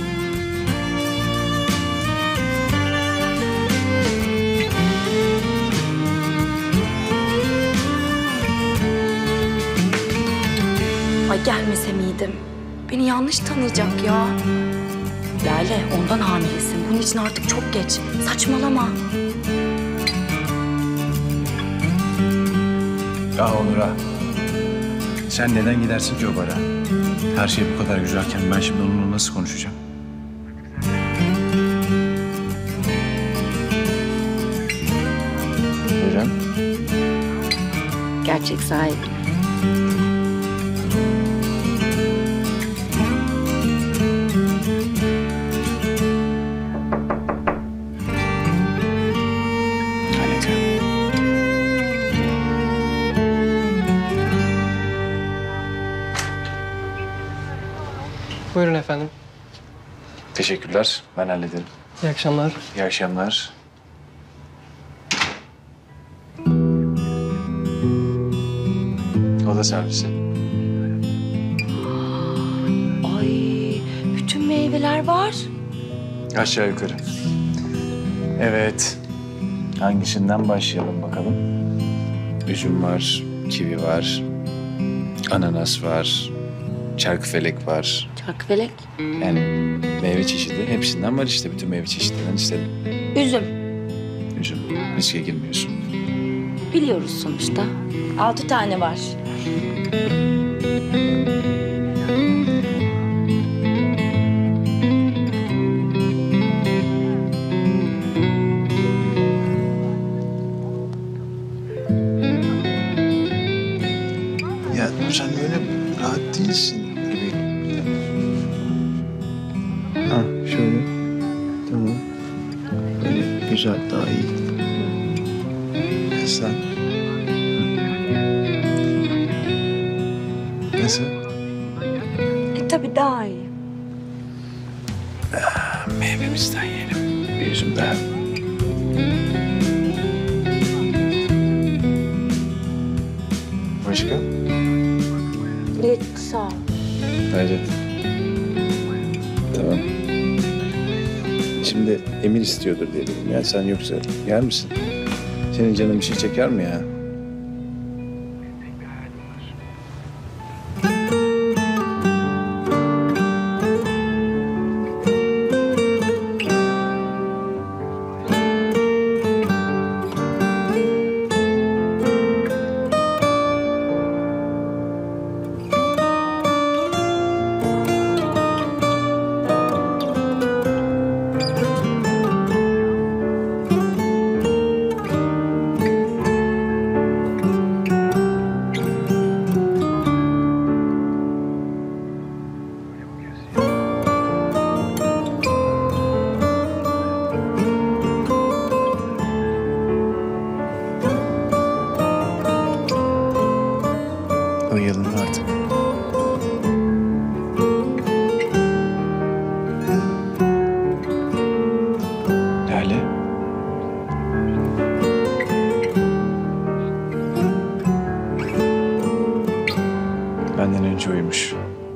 [SPEAKER 2] Ay gelmese miydim? Beni yanlış tanıyacak ya. Lale ondan hamilesin. Bunun için artık çok geç. Saçmalama.
[SPEAKER 4] Ya Onur'a. Sen neden gidersin ki o bara? Her şey bu kadar güzelken ben şimdi onunla nasıl konuşacağım? Neden?
[SPEAKER 2] Gerçek sahibi.
[SPEAKER 14] Buyurun efendim.
[SPEAKER 4] Teşekkürler. Ben hallederim.
[SPEAKER 14] İyi akşamlar.
[SPEAKER 4] İyi akşamlar. Oda servisi.
[SPEAKER 2] Ay bütün meyveler var.
[SPEAKER 4] Aşağı yukarı. Evet. Hangisinden başlayalım bakalım? Üzüm var, kivi var, ananas var, çarkıfelek var.
[SPEAKER 2] Çarkıfelek.
[SPEAKER 4] Yani meyve çeşidi hepsinden var işte. Bütün meyve çeşitlerinden istedim.
[SPEAKER 2] Üzüm.
[SPEAKER 4] Üzüm. Riske girmiyorsun.
[SPEAKER 2] Biliyoruz sonuçta. 6 tane var.
[SPEAKER 4] Ya sen böyle rahat değilsin gibi. Ha şöyle. Tamam. Böyle güzel daha iyi. Sen. Nasıl?
[SPEAKER 2] Tabii daha iyi.
[SPEAKER 4] Meyvemizden yiyelim. Bir üzüm daha. Başka?
[SPEAKER 2] Evet sağ ol.
[SPEAKER 4] Evet. Tamam. Şimdi Emir istiyordur diye dedim. Yani sen yoksa yer misin? Senin canın bir şey çeker mi ya? Anca uyumuş.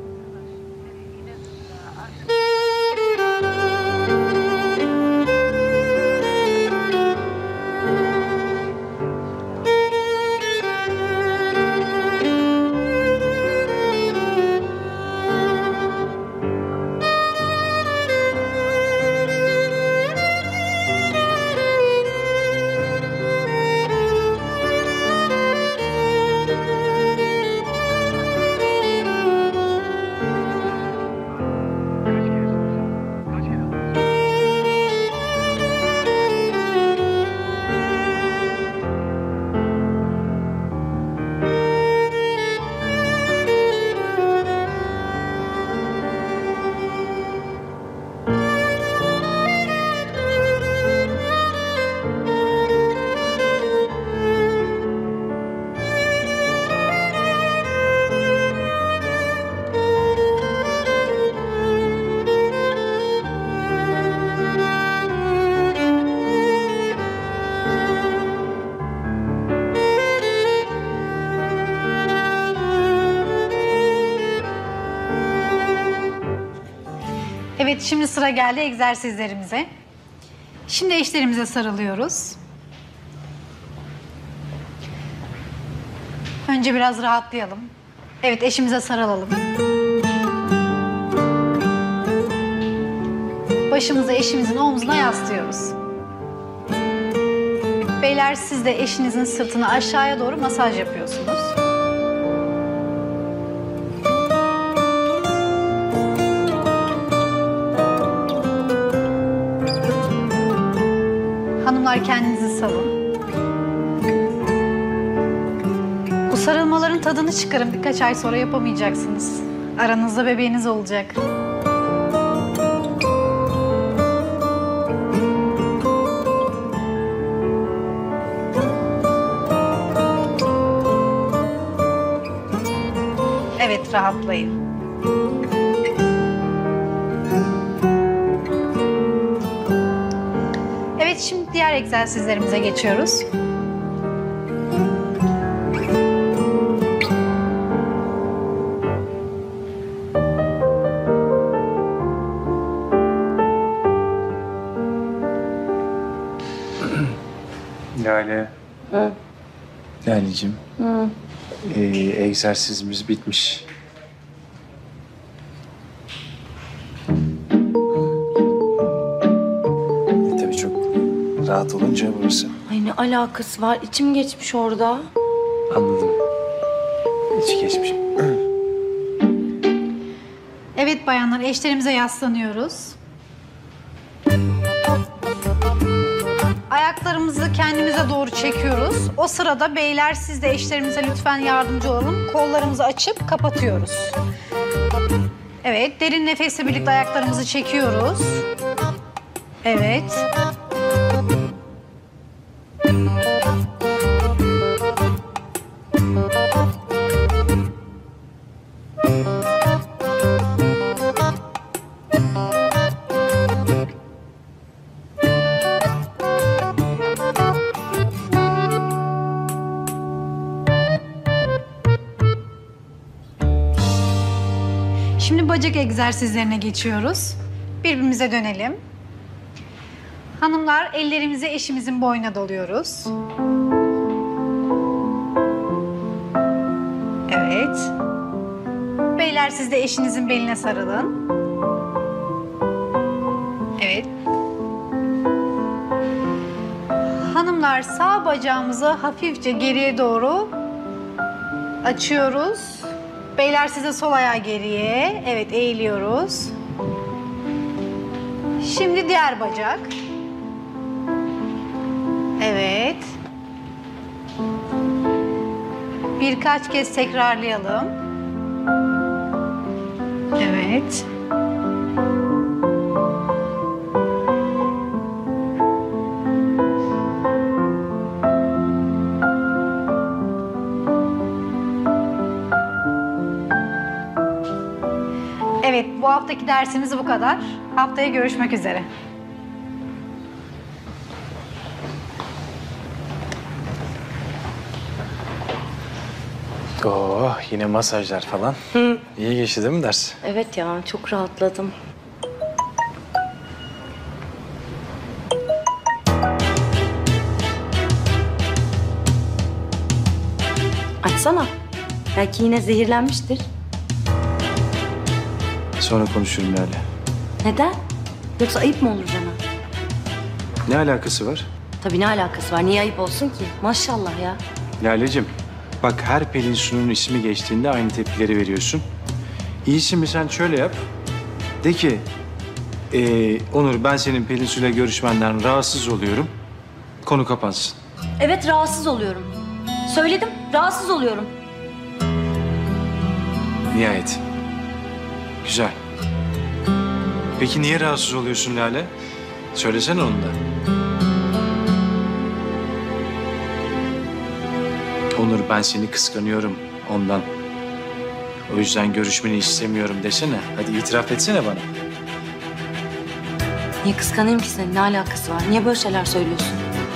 [SPEAKER 15] Evet, şimdi sıra geldi egzersizlerimize. Şimdi eşlerimize sarılıyoruz. Önce biraz rahatlayalım. Evet, eşimize sarılalım. Başımızı eşimizin omzuna yaslıyoruz. Beyler, siz de eşinizin sırtını aşağıya doğru masaj yapıyorsunuz. Hanımlar, kendinizi savun. Bu sarılmaların tadını çıkarın. Birkaç ay sonra yapamayacaksınız. Aranızda bebeğiniz olacak. Evet, rahatlayın. Evet, şimdi diğer egzersizlerimize geçiyoruz.
[SPEAKER 4] Lale.
[SPEAKER 2] Hı.
[SPEAKER 4] Laleciğim.
[SPEAKER 2] Hı.
[SPEAKER 4] Egzersizimiz bitmiş. Tabii çok rahat olunca burası.
[SPEAKER 2] Ay ne alakası var? İçim geçmiş orada.
[SPEAKER 4] Anladım. İçi geçmiş.
[SPEAKER 15] Evet bayanlar, eşlerimize yaslanıyoruz. Ayaklarımızı kendimize doğru çekiyoruz. O sırada beyler, siz de eşlerimize lütfen yardımcı olun. Kollarımızı açıp kapatıyoruz. Evet, derin nefesle birlikte ayaklarımızı çekiyoruz. Evet. Şimdi bacak egzersizlerine geçiyoruz. Birbirimize dönelim. Hanımlar, ellerimizi eşimizin boynuna doluyoruz. Evet. Beyler, siz de eşinizin beline sarılın. Evet. Hanımlar, sağ bacağımızı hafifçe geriye doğru açıyoruz. Beyler, size sol ayağı geriye. Evet, eğiliyoruz. Şimdi diğer bacak. Evet. Birkaç kez tekrarlayalım. Evet. Evet, bu haftaki dersimiz bu kadar. Haftaya görüşmek üzere.
[SPEAKER 4] Oo, yine masajlar falan. İyi geçti değil mi ders?
[SPEAKER 2] Evet ya, çok rahatladım. Açsana. Belki yine zehirlenmiştir.
[SPEAKER 4] Sonra konuşurum Lale.
[SPEAKER 2] Neden? Yoksa ayıp mı olur Can'a?
[SPEAKER 4] Ne alakası var?
[SPEAKER 2] Tabii ne alakası var? Niye ayıp olsun ki? Maşallah ya.
[SPEAKER 4] Lale'cim, bak her Pelin Su'nun ismi geçtiğinde aynı tepkileri veriyorsun. İyisi mi sen şöyle yap. De ki, Onur ben senin Pelin Su'yla görüşmenden rahatsız oluyorum. Konu kapansın.
[SPEAKER 2] Evet, rahatsız oluyorum. Söyledim, rahatsız oluyorum.
[SPEAKER 4] Nihayet. Güzel. Peki niye rahatsız oluyorsun Lale? Söylesene onu da. Onur ben seni kıskanıyorum ondan. O yüzden görüşmeni istemiyorum desene. Hadi itiraf etsene bana.
[SPEAKER 2] Niye kıskanayım ki seni? Ne alakası var? Niye böyle şeyler söylüyorsun?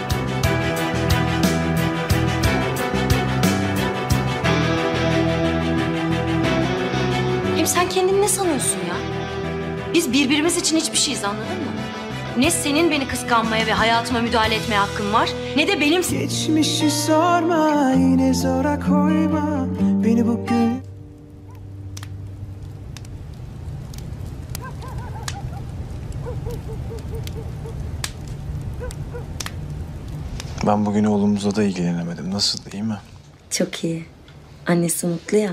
[SPEAKER 2] Hem sen kendini ne sanıyorsun ya? Biz birbirimiz için hiçbir şeyiz, anladın mı? Ne senin beni kıskanmaya ve hayatıma müdahale etmeye hakkın var, ne de benim...
[SPEAKER 3] Geçmişi sorma, yine zora koyma beni bugün.
[SPEAKER 4] Ben bugün oğlumuzla da ilgilenemedim. Nasıl, iyi mi?
[SPEAKER 2] Çok iyi. Annesi mutlu ya.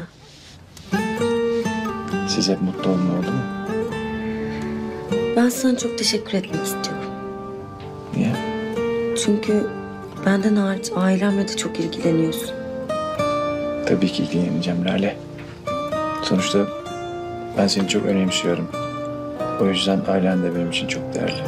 [SPEAKER 4] Siz hep mutlu olun, oldu mu?
[SPEAKER 2] Ben sana çok teşekkür etmek istiyorum.
[SPEAKER 4] Niye?
[SPEAKER 2] Çünkü benden hariç ailemle de çok ilgileniyorsun.
[SPEAKER 4] Tabii ki ilgileneceğim Lale. Sonuçta ben seni çok önemsiyorum. O yüzden ailen de benim için çok değerli.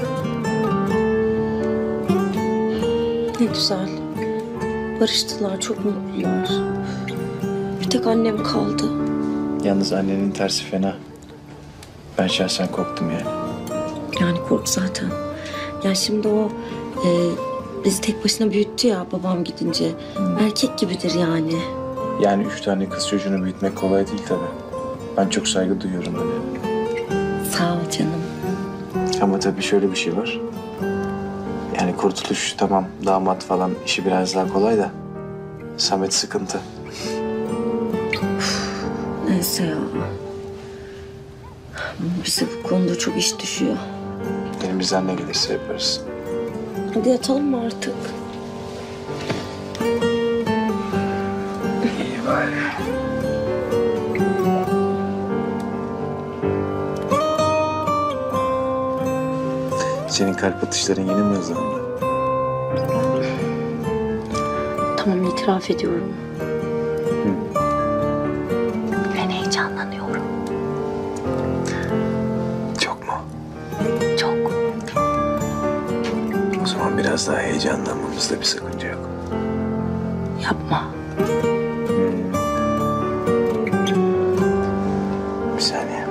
[SPEAKER 2] Ne güzel. Barıştılar, çok mutlular. Bir tek annem kaldı.
[SPEAKER 4] Yalnız annenin tersi fena. Ben şahsen korktum yani.
[SPEAKER 2] Yani kork zaten. Ya şimdi o bizi tek başına büyüttü ya babam gidince. Erkek gibidir yani.
[SPEAKER 4] Yani 3 tane kız çocuğunu büyütmek kolay değil tabii. Ben çok saygı duyuyorum öyle.
[SPEAKER 2] Sağ ol canım.
[SPEAKER 4] Ama tabii şöyle bir şey var. Yani Kurtuluş tamam, damat falan işi biraz daha kolay da Samet sıkıntı.
[SPEAKER 2] Neyse ya. Bize bu konuda çok iş düşüyor.
[SPEAKER 4] Elimizden ne gelirse yaparız.
[SPEAKER 2] Hadi yatalım mı artık?
[SPEAKER 4] İyi bari. Senin kalp atışların yeni mi hızlandı?
[SPEAKER 2] Tamam, itiraf ediyorum. Ben heyecanlanıyorum.
[SPEAKER 4] Çok mu?
[SPEAKER 2] Çok.
[SPEAKER 4] O zaman biraz daha heyecanlanmamızda bir sakınca yok.
[SPEAKER 2] Yapma.
[SPEAKER 4] Bir saniye.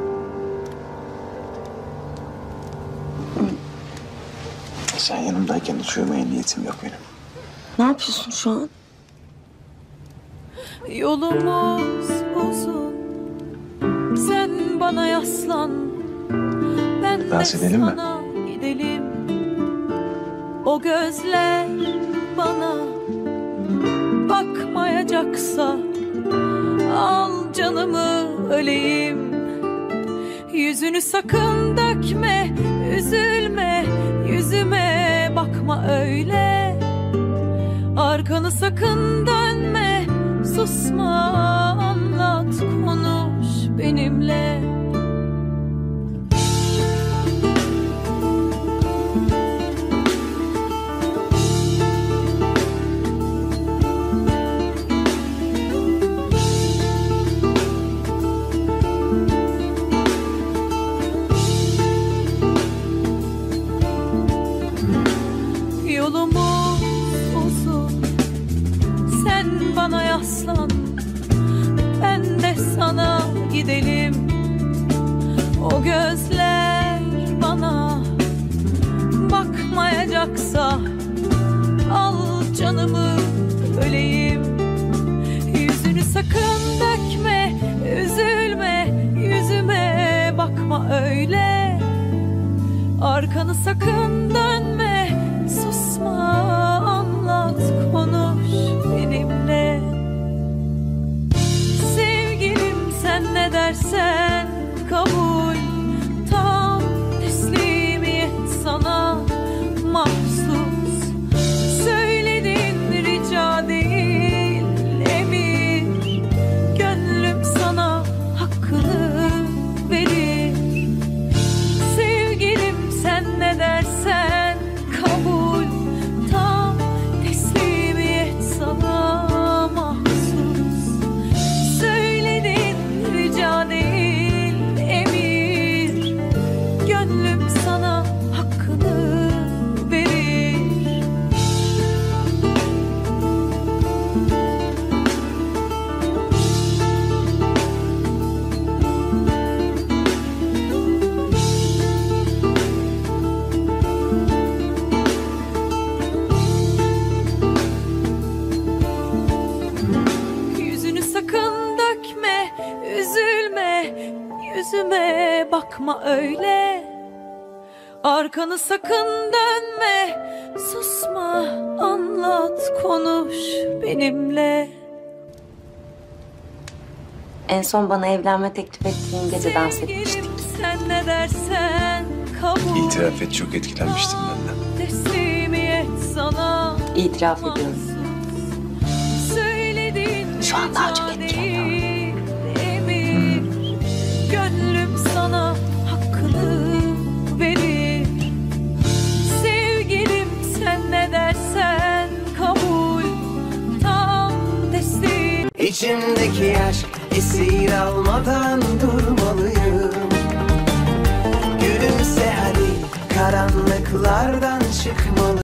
[SPEAKER 4] Sen yanımdayken hiç uyumaya niyetim yok benim.
[SPEAKER 2] Ne yapıyorsun şu an?
[SPEAKER 16] Yolumuz uzun, sen bana yaslan, ben de
[SPEAKER 4] Dans edelim mi?
[SPEAKER 16] sana gidelim. O gözler bana bakmayacaksa al canımı öleyim. Yüzünü sakın dökme, üzülme, yüzüme bakma öyle. Arkanı sakın dönme, susma, anlat, konuş benimle. Yolumuz uzun, sen bana yaslan, ben de sana gidelim. O gözler bana bakmayacaksa al canımı öleyim. Yüzünü sakın sakın dönme, susma, anlat, konuş benimle. Sevgilim sen ne dersen kabul, tam teslimiyet sana mahsus. Söylediğin rica değil emir, gönlüm sana hakkını verir. Sevgilim sen ne dersen kabul, tam teslimiyet sana mahsus. Söylediğin rica değil emir, gönlüm sana hakkını verir. Yüzünü sakın dökme, üzülme, yüzüme bakma öyle. Arkanı sakın dönme, susma, anlat, konuş benimle.
[SPEAKER 2] En son bana evlenme teklif ettiğin gece dans etmiştik.
[SPEAKER 16] Sevgilim sen ne dersen kabul,
[SPEAKER 4] İtiraf et, çok etkilenmiştim benden.
[SPEAKER 16] teslimiyet sana
[SPEAKER 2] İtiraf ediyorum.
[SPEAKER 16] söylediğin
[SPEAKER 2] Şu an daha çok
[SPEAKER 16] etkileniyorum. Emir, gönlüm sana hakkını verir. Sevgilim sen ne dersen kabul, tam teslim.
[SPEAKER 3] İçimdeki aşk esir almadan durmalıyım. Gülümse hadi, karanlıklardan çıkmalı.